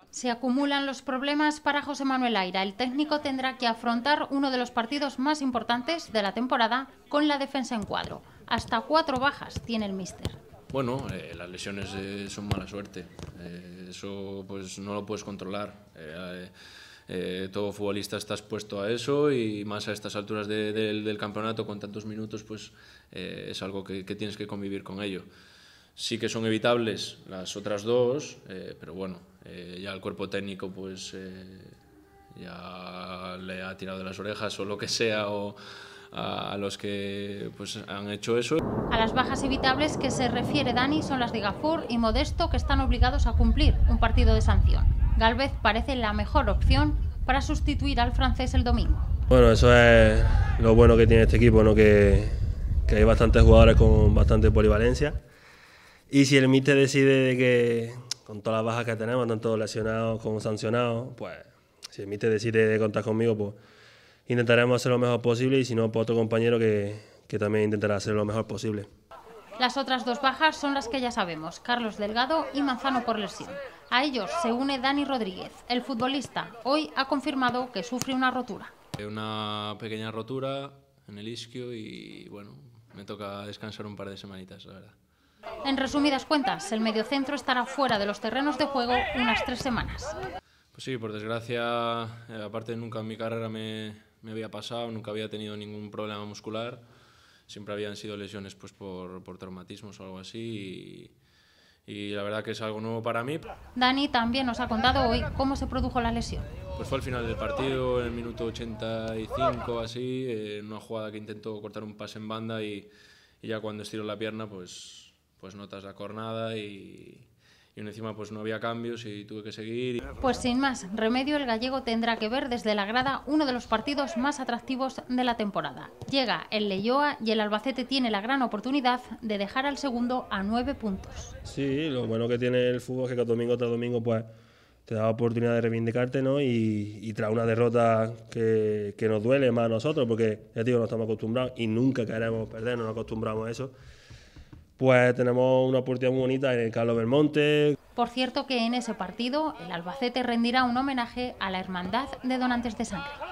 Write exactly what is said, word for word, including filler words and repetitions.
Se acumulan los problemas para José Manuel Aira. El técnico tendrá que afrontar uno de los partidos más importantes de la temporada con la defensa en cuadro. Hasta cuatro bajas tiene el míster. Bueno, eh, las lesiones eh, son mala suerte. Eh, eso pues no lo puedes controlar. Eh, eh, todo futbolista está expuesto a eso y más a estas alturas de, de, del campeonato con tantos minutos, pues eh, es algo que, que tienes que convivir con ello. Sí que son evitables las otras dos, eh, pero bueno, eh, ya el cuerpo técnico pues eh, ya le ha tirado de las orejas o lo que sea o a, a los que pues han hecho eso. A las bajas evitables que se refiere Dani son las de Gafour y Modesto, que están obligados a cumplir un partido de sanción. Gálvez parece la mejor opción para sustituir al francés el domingo. Bueno, eso es lo bueno que tiene este equipo, ¿no? que, que hay bastantes jugadores con bastante polivalencia. Y si el míster decide de que, con todas las bajas que tenemos, tanto lesionados como sancionados, pues si el míster decide de contar conmigo, pues intentaremos hacer lo mejor posible y si no, pues otro compañero que, que también intentará hacer lo mejor posible. Las otras dos bajas son las que ya sabemos, Carlos Delgado y Manzano por lesión. A ellos se une Dani Rodríguez. El futbolista hoy ha confirmado que sufre una rotura. Una pequeña rotura en el isquio y bueno, me toca descansar un par de semanitas, la verdad. En resumidas cuentas, el mediocentro estará fuera de los terrenos de juego unas tres semanas. Pues sí, por desgracia, eh, aparte nunca en mi carrera me, me había pasado, nunca había tenido ningún problema muscular. Siempre habían sido lesiones pues, por, por traumatismos o algo así y, y la verdad que es algo nuevo para mí. Dani también nos ha contado hoy cómo se produjo la lesión. Pues fue al final del partido, en el minuto ochenta y cinco así, en una jugada que intentó cortar un pase en banda y, y ya cuando estiró la pierna pues... pues notas la cornada y, y encima pues no había cambios y tuve que seguir. Pues sin más remedio, el gallego tendrá que ver desde la grada uno de los partidos más atractivos de la temporada. Llega el Leioa y el Albacete tiene la gran oportunidad de dejar al segundo a nueve puntos. Sí, lo bueno que tiene el fútbol es que cada domingo tras domingo pues te da la oportunidad de reivindicarte, ¿no? y, y tras una derrota que, que nos duele más a nosotros porque ya digo, no estamos acostumbrados y nunca queremos perder, no nos acostumbramos a eso. Pues tenemos una oportunidad muy bonita en el Carlos Belmonte. Por cierto que en ese partido el Albacete rendirá un homenaje a la Hermandad de Donantes de Sangre.